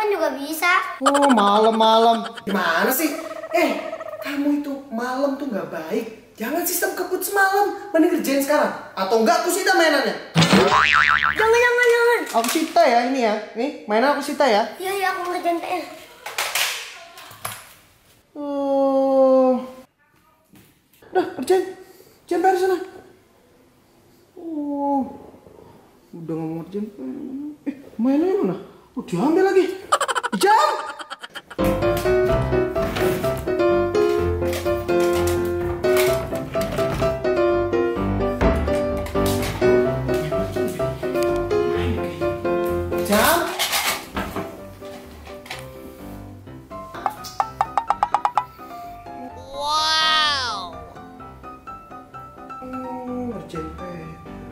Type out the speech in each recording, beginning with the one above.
depan juga bisa. Oh, malam-malam. Gimana sih? Kamu itu malam tuh nggak baik. Jangan sistem kebut semalam. Mending kerjain sekarang. Atau enggak aku sita mainannya. Jangan. Aku sita ya ini ya. Nih, mainan aku sita ya. Iya, aku ngerjain PR. Udah, kerjain. Kerjain PR sana. Udah nggak mau ngerjain. Mainannya mana? Diambil lagi. Jam. Wow. Ngerjain PR.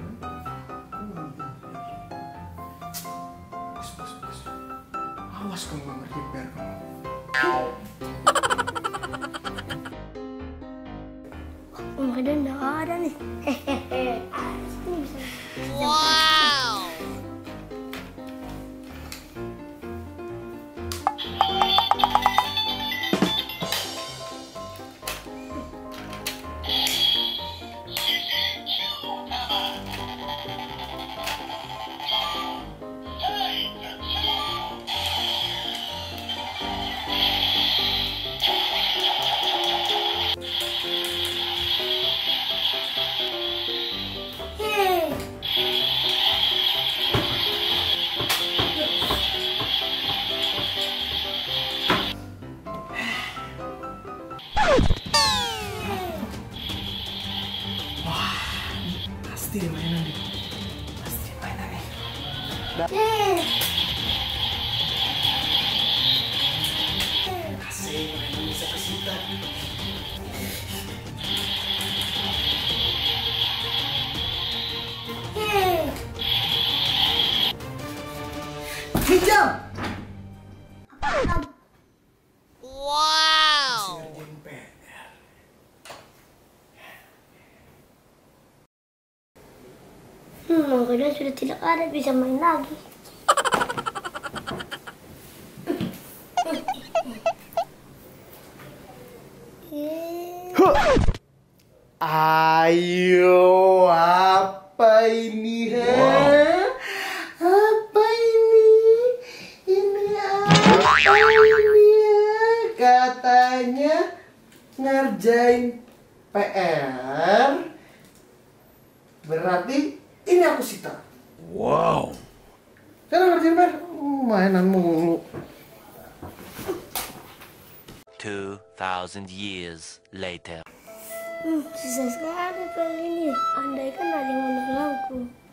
Bos. Awas kamu nggak ngerjain PR kamu. Udah nggak ada nih. Hehehe. Ini bisa. Wow. Pasti mainan nih. Asik, mainan bisa kesita. Hijau. Wow. Ngerjain PR. Mangga sudah tidak ada, bisa main lagi. Ayo, apa ini? Apa ini? Ini apa ini ya? Katanya ngerjain PR. Berarti ini aku sita. Wow. Sekarang ngerjain PR. Mainan mulu. 2,000 years later. Susah sekali PR ini. Andai kan ada yang menolongku.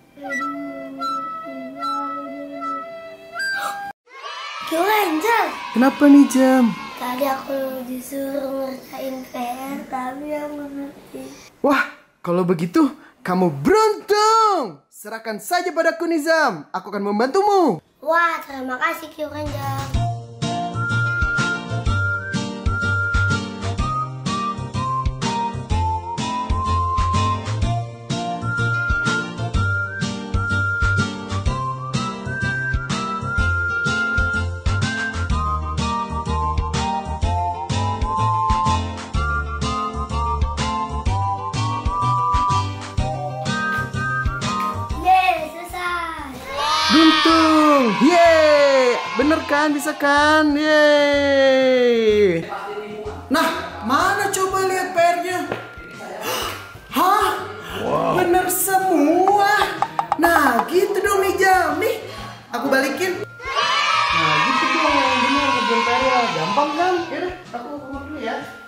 Angel. Kenapa nih, Jam? Tadi aku disuruh ngerjain PR, tapi aku ngerti. Wah, kalau begitu kamu beruntung. Serahkan saja padaku, Nizam. Aku akan membantumu. Wah, terima kasih Kyo Ranger. Beruntung. Yeay. Bener kan? Bisa kan? Yeay. Nah, mana coba lihat PR-nya? Hah? Wow. Bener semua. Nah, gitu dong nih Jam. Nih, aku balikin. Nah, gitu dong. Bener ngerjain PR-nya. Gampang kan? Yaudah, aku dulu ya.